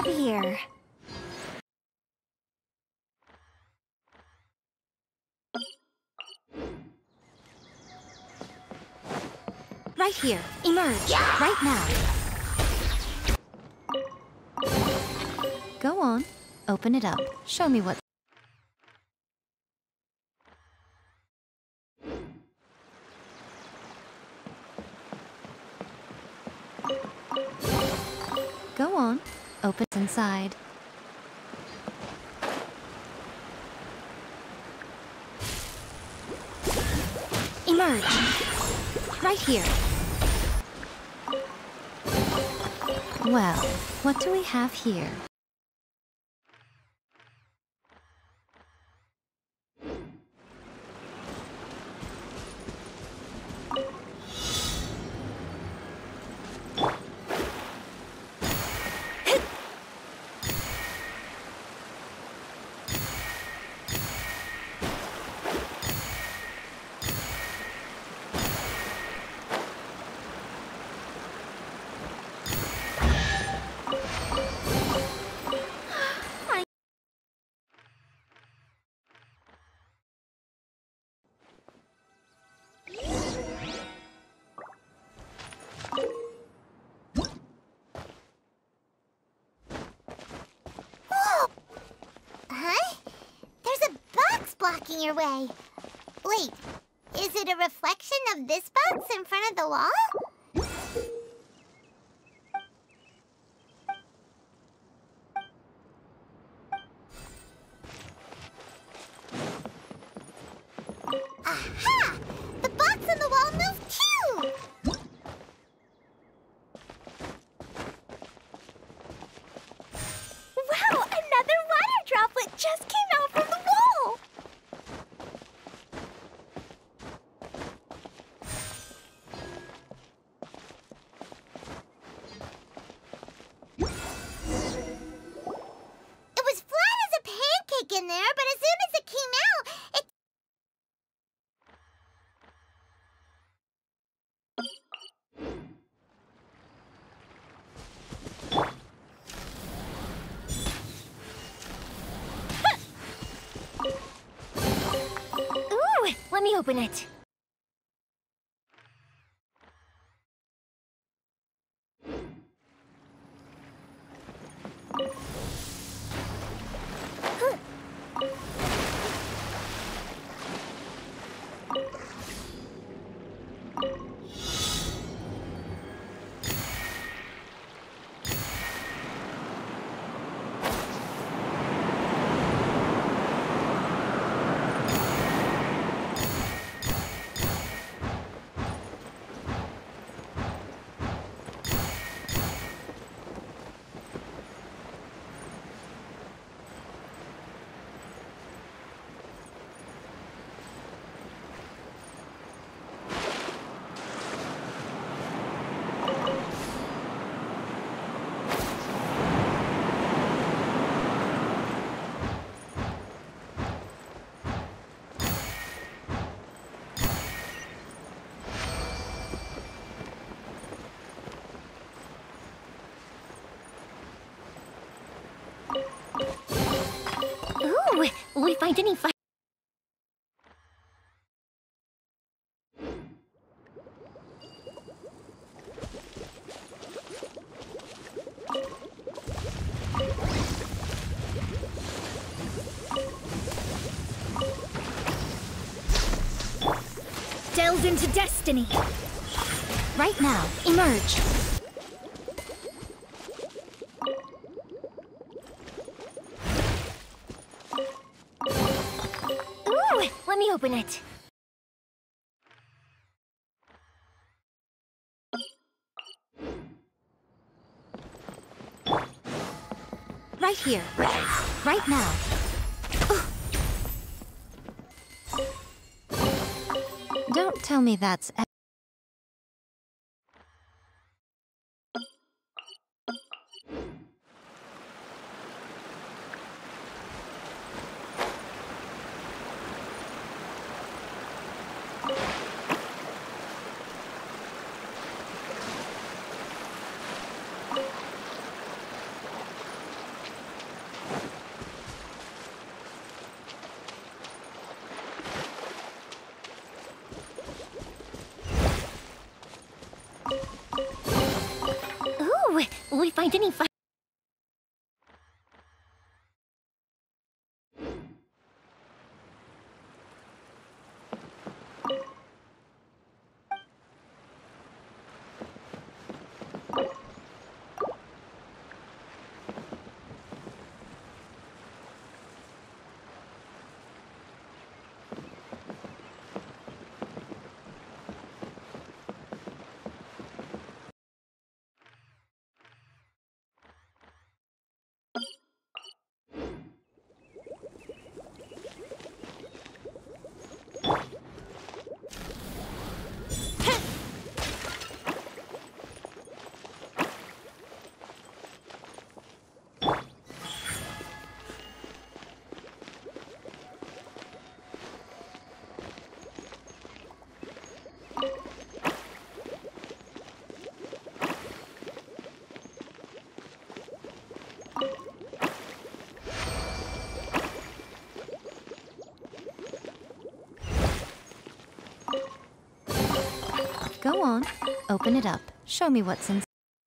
have here? Right here. Emerge. Yeah. Right now. Go on. Open it up. Show me what... Go on. Open inside. Emerge. Right here. Well, what do we have here? Blocking your way. Wait, is it a reflection of this box in front of the wall? Aha! The box on the wall moved too! Wow, another water droplet just came out from the wall! In there, but as soon as it came out, it... Ooh, let me open it. Ooh, will we find any fire? Delve into destiny. Right now, emerge. Ooh, let me open it. Right here. Right now. Don't tell me that's... Will we find any fun? Go on, open it up. Show me what's inside.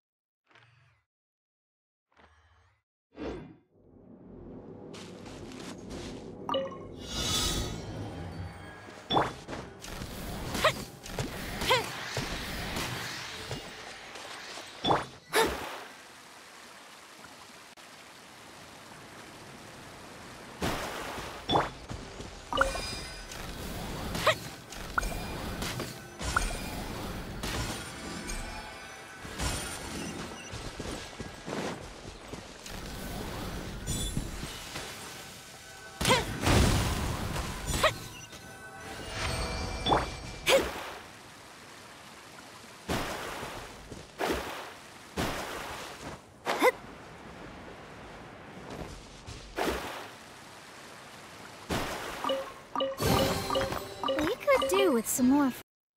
We could do with some more.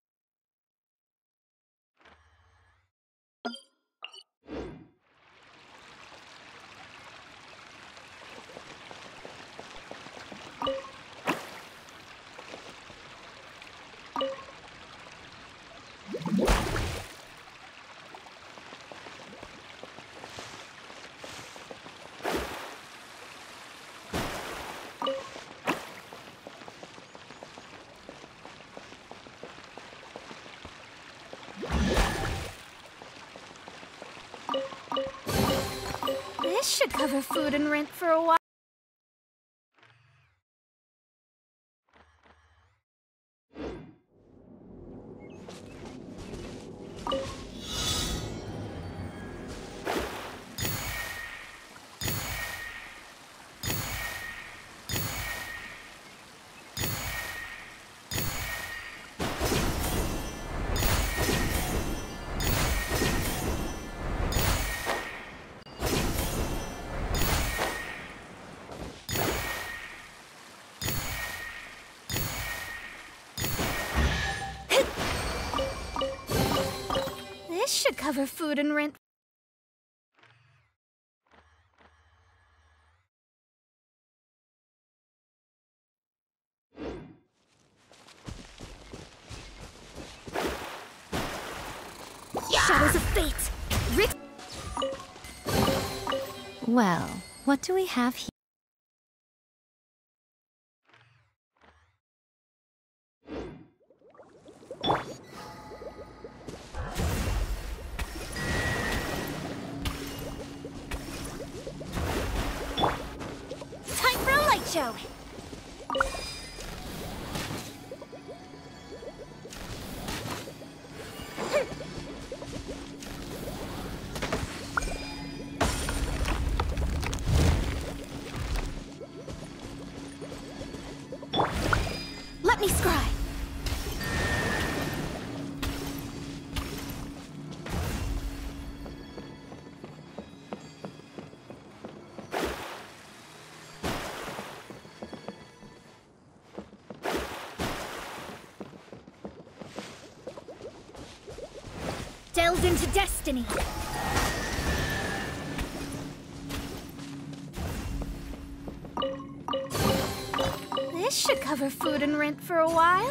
This should cover food and rent for a while. This should cover food and rent. Shadows of Fate! Rick! Well, what do we have here? Time for a light show! Let me scry! Delve into destiny! This should cover food and rent for a while.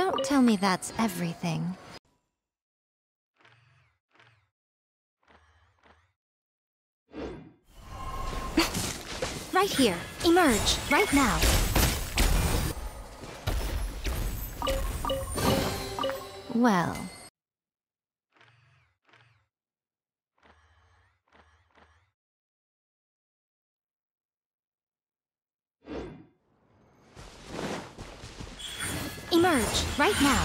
Don't tell me that's everything. Right here. Emerge. Right now. Well. Emerge. Right now.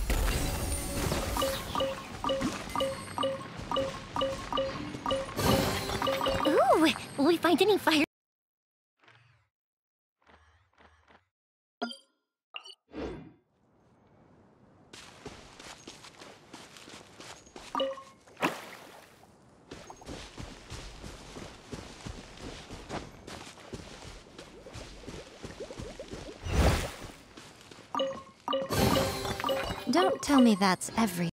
Ooh, will we find any fire? Don't tell me that's everything.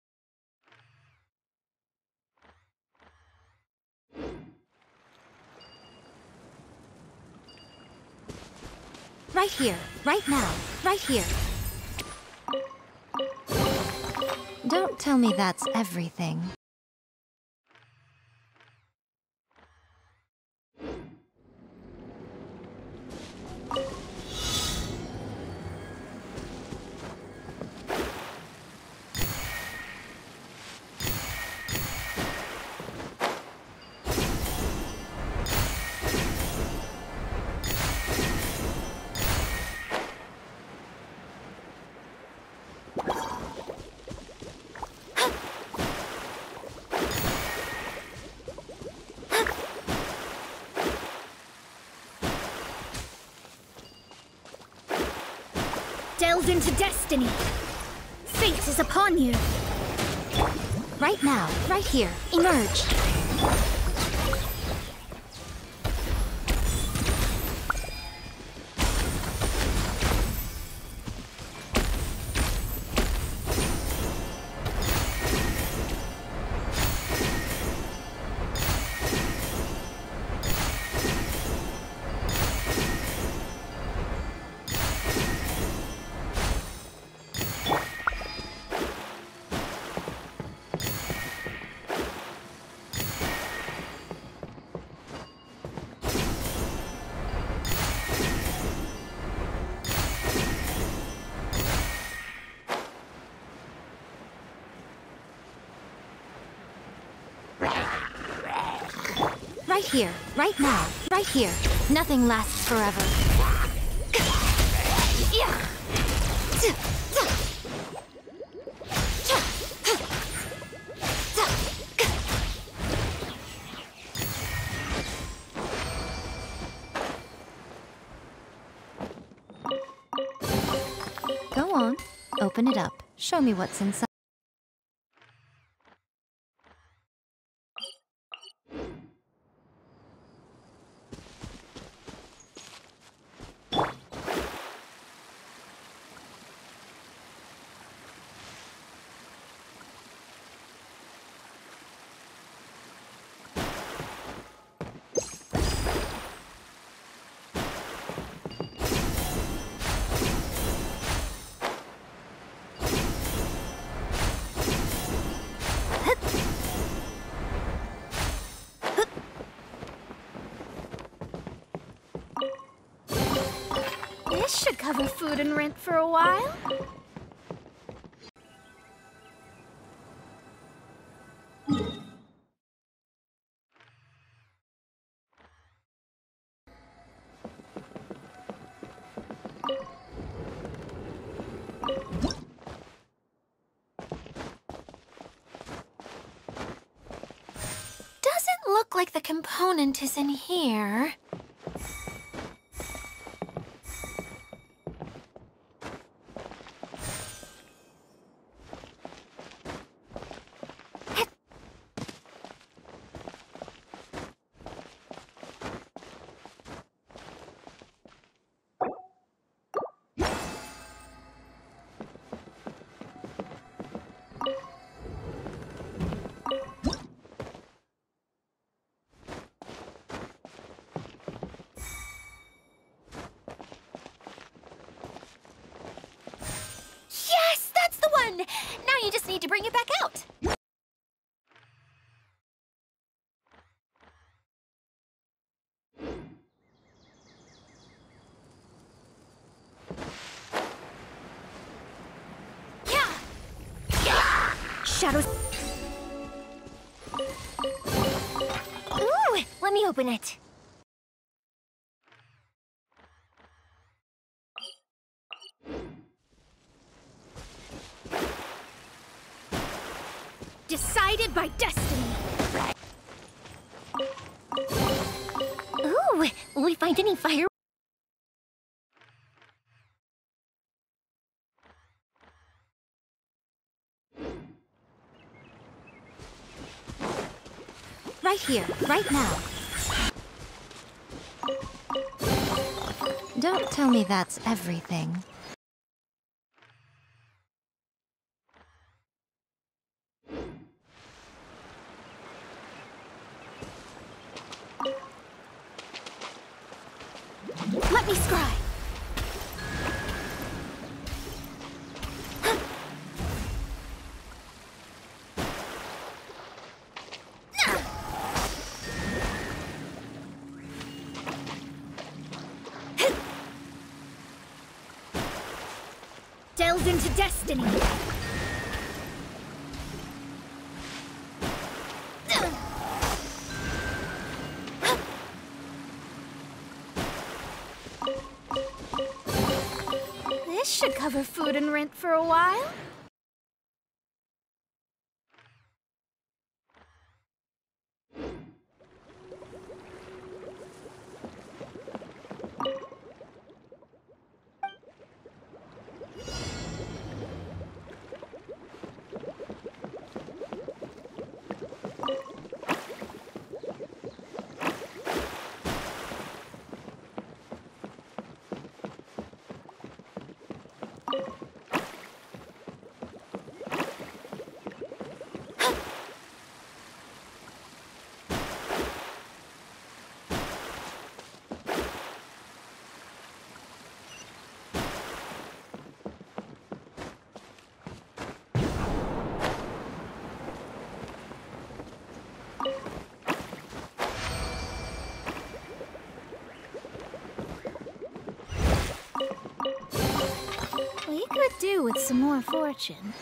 Right here. Right now. Right here. Don't tell me that's everything. Delved into destiny. Fate is upon you. Right now. Right here. Emerge. Right here. Right now. Right here. Nothing lasts forever. Go on. Open it up. Show me what's inside. This should cover food and rent for a while. Doesn't look like the component is in here. shadows. Ooh, let me open it. Decided by destiny. Ooh, will we find any fire? Right here, right now. Don't tell me that's everything. Let me scry. Delve into destiny. This should cover food and rent for a while. We could do with some more fortune.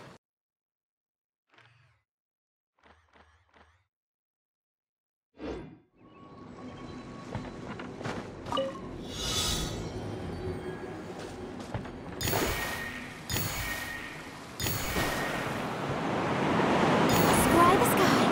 Scry the sky.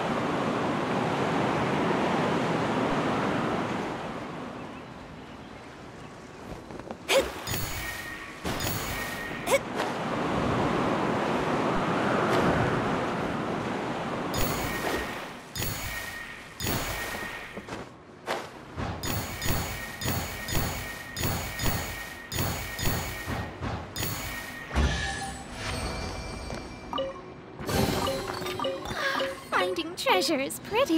Finding treasure is pretty.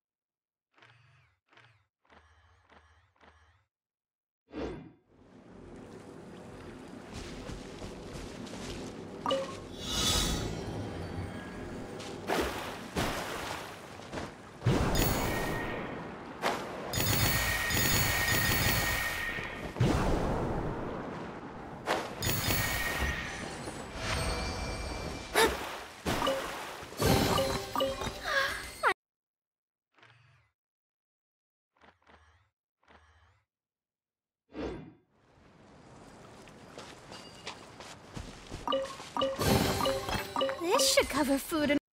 This should cover food and...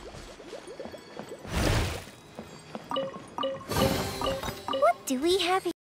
What do we have here?